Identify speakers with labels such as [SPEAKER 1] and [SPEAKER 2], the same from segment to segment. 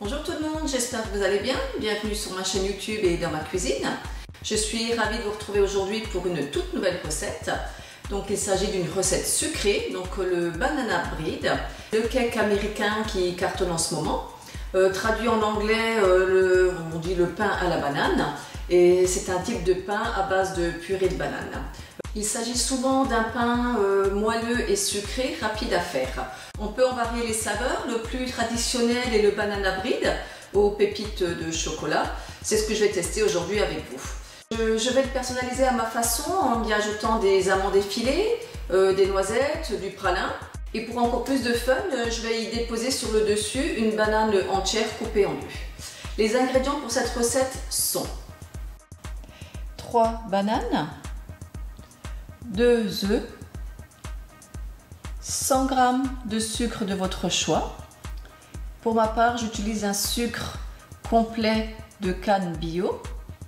[SPEAKER 1] Bonjour tout le monde, j'espère que vous allez bien. Bienvenue sur ma chaîne YouTube et dans ma cuisine. Je suis ravie de vous retrouver aujourd'hui pour une toute nouvelle recette. Donc il s'agit d'une recette sucrée, donc le banana bread, le cake américain qui cartonne en ce moment. Traduit en anglais, on dit le pain à la banane, et c'est un type de pain à base de purée de banane. Il s'agit souvent d'un pain moelleux et sucré, rapide à faire. On peut en varier les saveurs. Le plus traditionnel est le banana bread aux pépites de chocolat. C'est ce que je vais tester aujourd'hui avec vous. Je vais le personnaliser à ma façon en y ajoutant des amandes effilées, des noisettes, du pralin. Et pour encore plus de fun, je vais y déposer sur le dessus une banane entière coupée en deux. Les ingrédients pour cette recette sont 3 bananes, 2 œufs, 100 g de sucre de votre choix. Pour ma part, j'utilise un sucre complet de canne bio,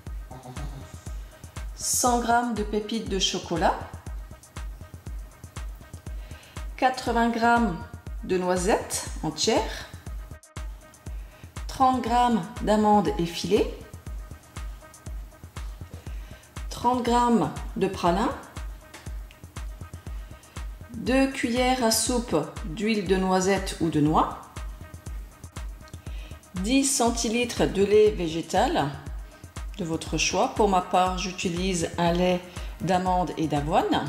[SPEAKER 1] 100 g de pépites de chocolat, 80 g de noisettes entières, 30 g d'amandes effilées, 30 g de pralin, 2 cuillères à soupe d'huile de noisette ou de noix, 10 centilitres de lait végétal de votre choix. Pour ma part, j'utilise un lait d'amande et d'avoine,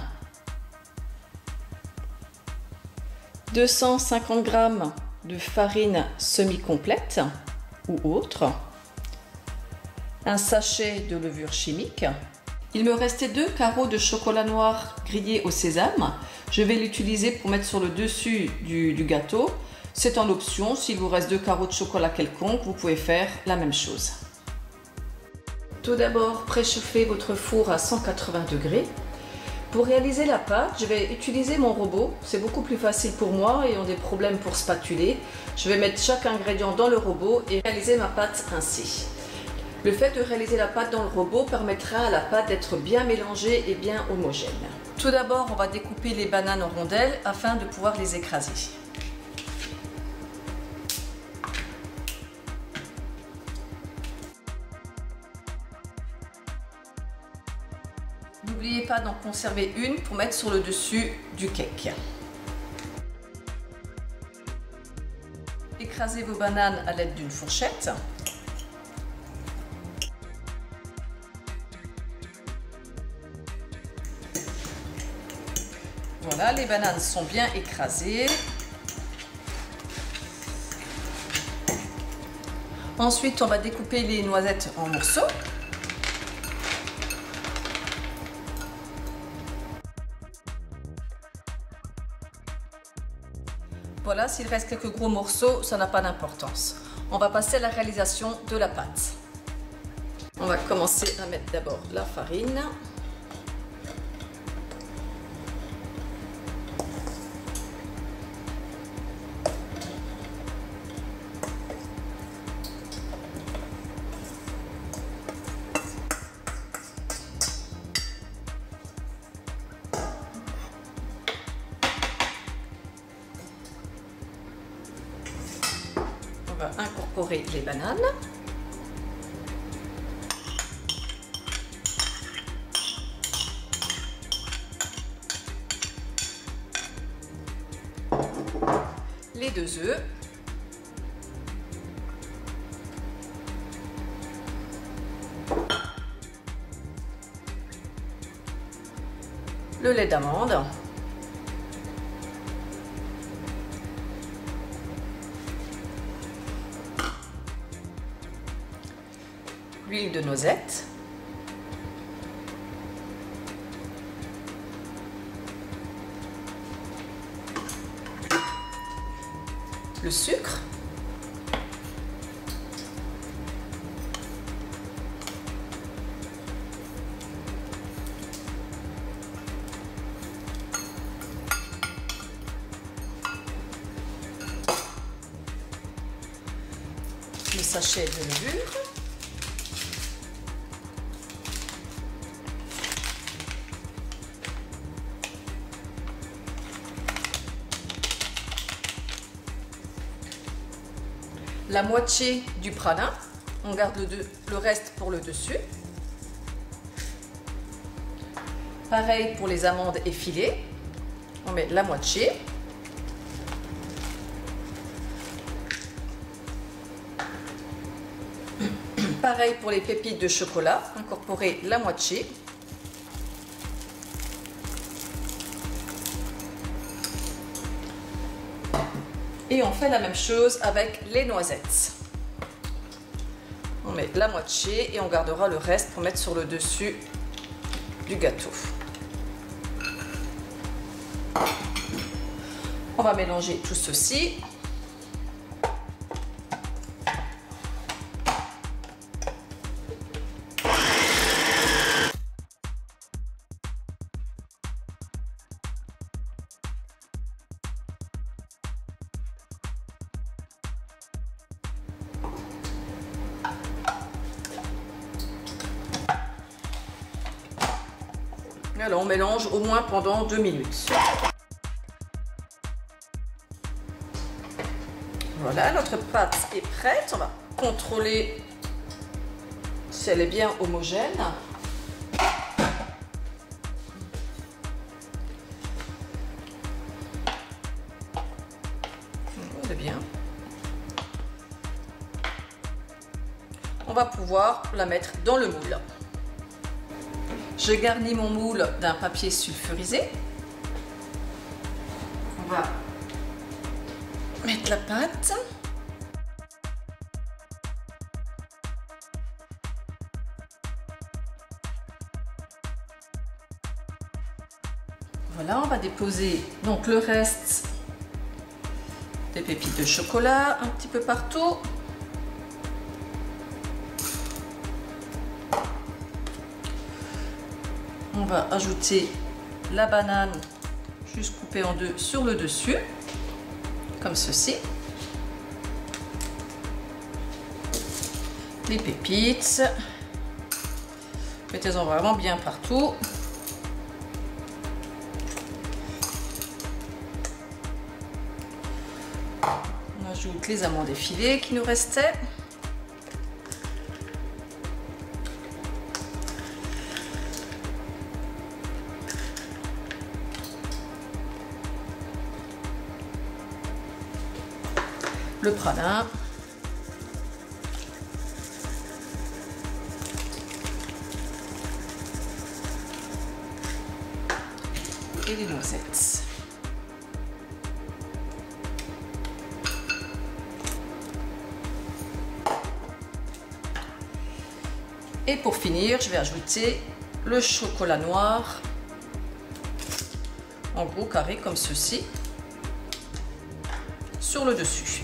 [SPEAKER 1] 250 g de farine semi-complète ou autre, un sachet de levure chimique. Il me restait 2 carreaux de chocolat noir grillé au sésame. Je vais l'utiliser pour mettre sur le dessus du gâteau. C'est en option, s'il vous reste 2 carreaux de chocolat quelconque, vous pouvez faire la même chose. Tout d'abord, préchauffez votre four à 180 degrés. Pour réaliser la pâte, je vais utiliser mon robot. C'est beaucoup plus facile pour moi ayant des problèmes pour spatuler. Je vais mettre chaque ingrédient dans le robot et réaliser ma pâte ainsi. Le fait de réaliser la pâte dans le robot permettra à la pâte d'être bien mélangée et bien homogène. Tout d'abord, on va découper les bananes en rondelles afin de pouvoir les écraser. N'oubliez pas d'en conserver une pour mettre sur le dessus du cake. Écrasez vos bananes à l'aide d'une fourchette. Voilà, les bananes sont bien écrasées. Ensuite, on va découper les noisettes en morceaux. Voilà, s'il reste quelques gros morceaux, ça n'a pas d'importance. On va passer à la réalisation de la pâte. On va commencer à mettre d'abord la farine. On va incorporer les bananes. Les 2 œufs. Le lait d'amande. L'huile de noisette, le sucre, le sachet de levure, la moitié du pralin. On garde le reste pour le dessus. Pareil pour les amandes effilées. On met la moitié. Pareil pour les pépites de chocolat. Incorporer la moitié. Et on fait la même chose avec les noisettes. On met la moitié et on gardera le reste pour mettre sur le dessus du gâteau. On va mélanger tout ceci. Alors on mélange au moins pendant 2 minutes. Voilà, notre pâte est prête. On va contrôler si elle est bien homogène. Elle est bien. On va pouvoir la mettre dans le moule. Je garnis mon moule d'un papier sulfurisé. On va mettre la pâte. Voilà, on va déposer donc le reste des pépites de chocolat un petit peu partout. On va ajouter la banane juste coupée en deux sur le dessus, comme ceci. Les pépites. Mettez-en vraiment bien partout. On ajoute les amandes effilées qui nous restaient. Le pralin. Et les noisettes. Et pour finir, je vais ajouter le chocolat noir en gros carré comme ceci sur le dessus.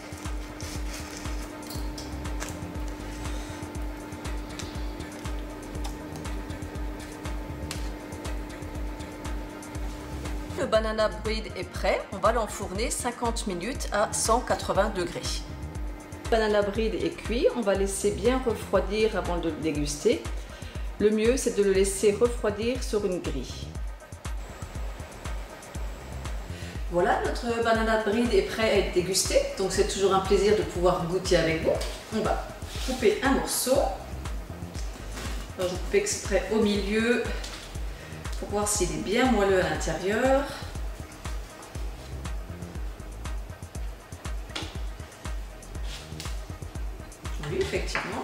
[SPEAKER 1] Le banana bread est prêt, on va l'enfourner 50 minutes à 180 degrés. Le banana bread est cuit, on va laisser bien refroidir avant de le déguster. Le mieux c'est de le laisser refroidir sur une grille. Voilà, notre banana bread est prêt à être dégusté, donc c'est toujours un plaisir de pouvoir goûter avec vous. On va couper un morceau. Alors, je coupe exprès au milieu pour voir s'il est bien moelleux à l'intérieur. Oui, effectivement.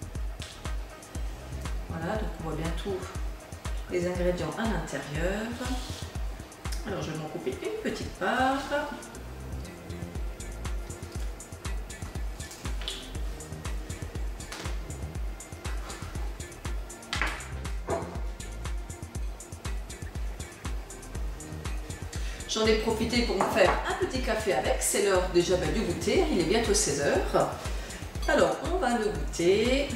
[SPEAKER 1] Voilà, donc on voit bien tous les ingrédients à l'intérieur. Alors je vais m'en couper une petite part. J'en ai profité pour me faire un petit café avec, c'est l'heure déjà du goûter, il est bientôt 16 h. Alors on va le goûter.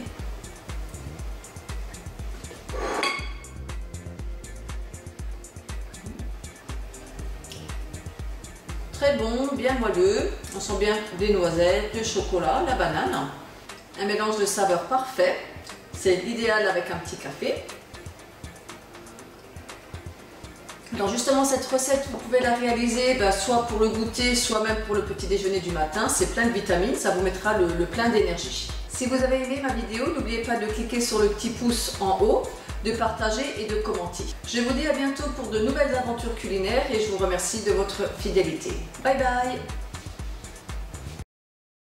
[SPEAKER 1] Très bon, bien moelleux, on sent bien des noisettes, du chocolat, la banane. Un mélange de saveurs parfait, c'est l'idéal avec un petit café. Alors justement cette recette, vous pouvez la réaliser soit pour le goûter, soit même pour le petit déjeuner du matin. C'est plein de vitamines, ça vous mettra le plein d'énergie. Si vous avez aimé ma vidéo, n'oubliez pas de cliquer sur le petit pouce en haut, de partager et de commenter. Je vous dis à bientôt pour de nouvelles aventures culinaires et je vous remercie de votre fidélité. Bye bye!